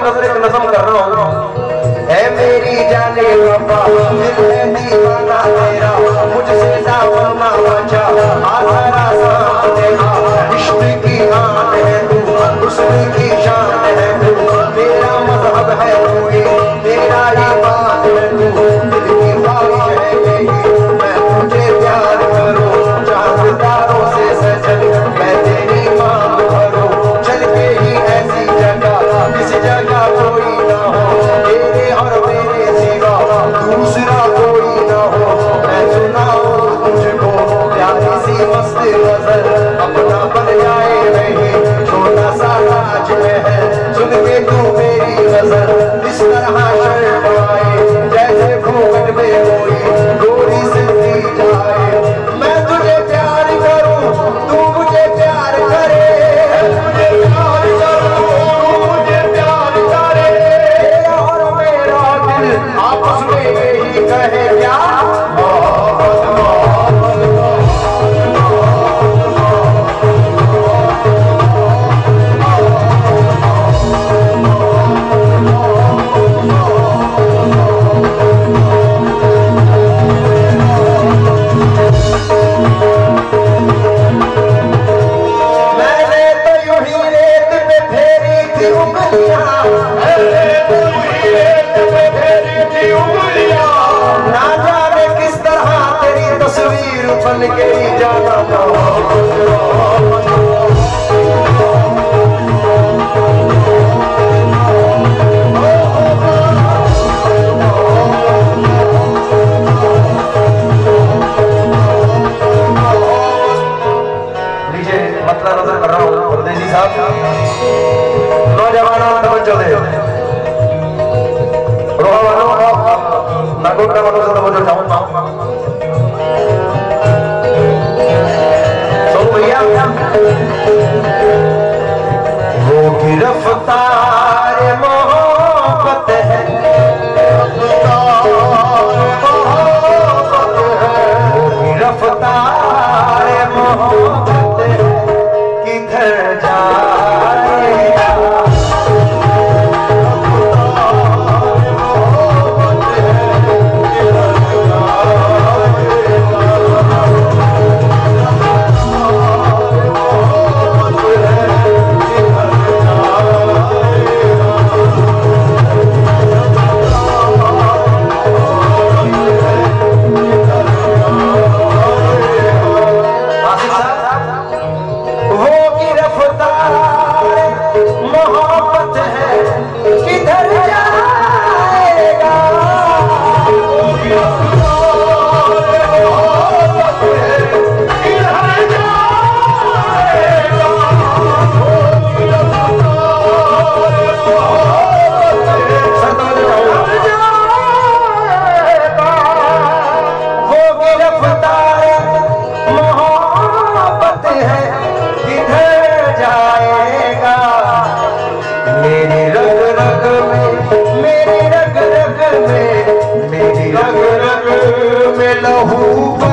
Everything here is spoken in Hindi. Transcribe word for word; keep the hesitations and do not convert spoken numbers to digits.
की नजर एक नज़म कर रहा हूँ। है मेरी जाने वफा दिल है दीवाना तेरा, मुझसे दामन ना बचा आसरा साथ तेरा। इश्क की आन है तू, हुस्न की शान है तू, मेरा मज़हब है कोई, तेरा ईमान है तू। दिल की ख्वाहिश है यही मैं तुझे प्यार करूं, चांद तारों से सजल मैं तेरी मांग भरूं। चल के ही ऐसी जगह किसी जगह कोई ना हो, तेरे और मेरे सिवा दूसरा कोई ना हो। मैं सुनाऊं तुझको प्यारी सी मस्त गजल, अपना बन जाए नहीं छोटा सा ताजमहल। सुन के तू मेरी गजल इस तरह शर्माए, जैसे घूंघट में कोई गोरी सिलती जाए। मैं तुझे प्यार करूं तू मुझे प्यार करे, मुझे प्यार करूं तू मुझे प्यार करे। तेरा और मेरा दिल आपस में यही कहे क्या, बन गई जाना लीजिए मतलब नजर कर रहा हूँ परदेसी साहब। नौजवानों तवज्जो दे, रोहा वालों नागोटा वालों से तवज्जो चाहूँ। वो गिरफ्तार मोहब्बत है, वो गिरफ्तार मोहब्बत है, किधर जाएगा। लहू